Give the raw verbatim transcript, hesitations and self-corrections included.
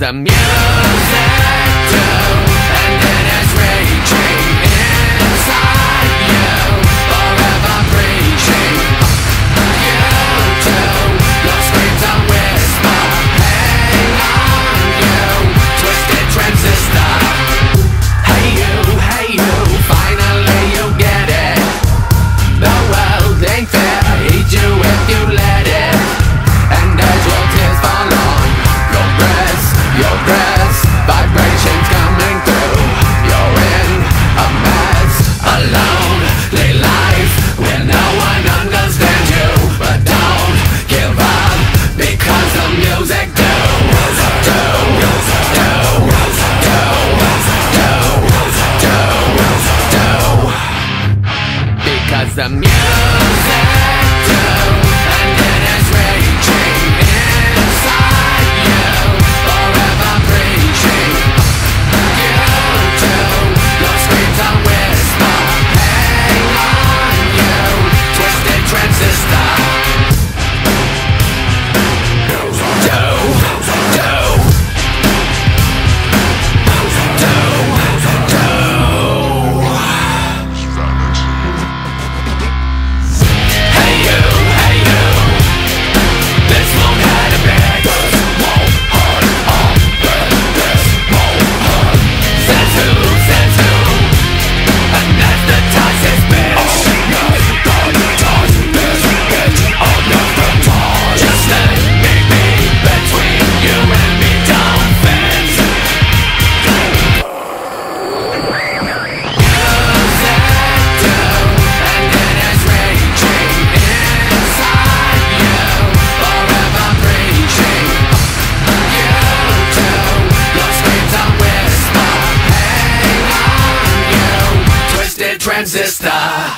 the music too, and it is raging inside you, forever preaching. You too, your screams and whisper, hang on you, twisted transistor. Hey you, hey you, finally you get it. The world ain't fair, hate you if you let it. And as your tears fall on your breast, your breast, vibrations coming through. You're in a mess, a lonely life where no one understands you. But don't give up, because the music do, do, do, do, do, do, do. Because the music do, and it is raging inside you, forever preaching. You too, your screams and whisper, hang on you, twisted transistor. Do, do, do, do. Hey you, hey you, this won't hurt a bit. This won't hurt a bit. This won't hurt. Says who, says who, and that's the tightest bitch. Tightest bitch, bitch, tightest. Just let me be between you and me, don't fence. Music too, and it is raging inside you, forever preaching. You too, your screams and whisper, hang on you, twisted transistor.